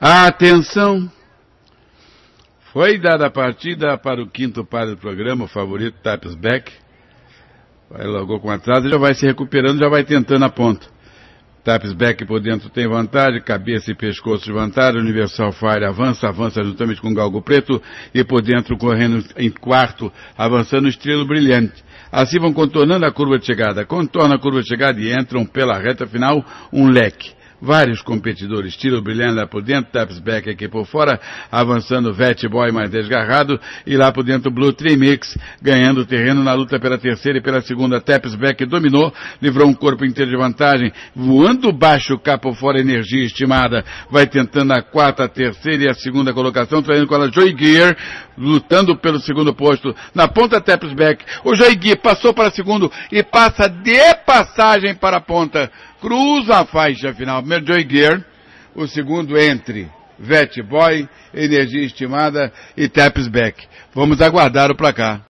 Atenção! Foi dada a partida para o quinto par do programa, o favorito Tapsback. Vai logo com atraso, já vai se recuperando, já vai tentando a ponta. Tapsback por dentro tem vantagem, cabeça e pescoço de vantagem, Universal Fire avança juntamente com o Galgo Preto, e por dentro correndo em quarto, avançando o Estrela Brilhante. Assim vão contornando a curva de chegada, contornam a curva de chegada e entram pela reta final um leque. Vários competidores, Estrela Brilhante lá por dentro, Tapsback aqui por fora, avançando Vet Boy mais desgarrado, e lá por dentro Blue Tree Mix, ganhando terreno na luta pela terceira e pela segunda. Tapsback dominou, livrou um corpo inteiro de vantagem, voando baixo cá por fora, Energia Estimada, vai tentando a quarta, a terceira e a segunda colocação, traindo com ela Joy Gear, lutando pelo segundo posto, na ponta Tapsback, o Joy Gear passou para segundo e passa de passagem para a ponta, cruza a faixa final, primeiro Joy Gear, o segundo entre Vet Boy, Energia Estimada e Tapsback. Vamos aguardar o placar.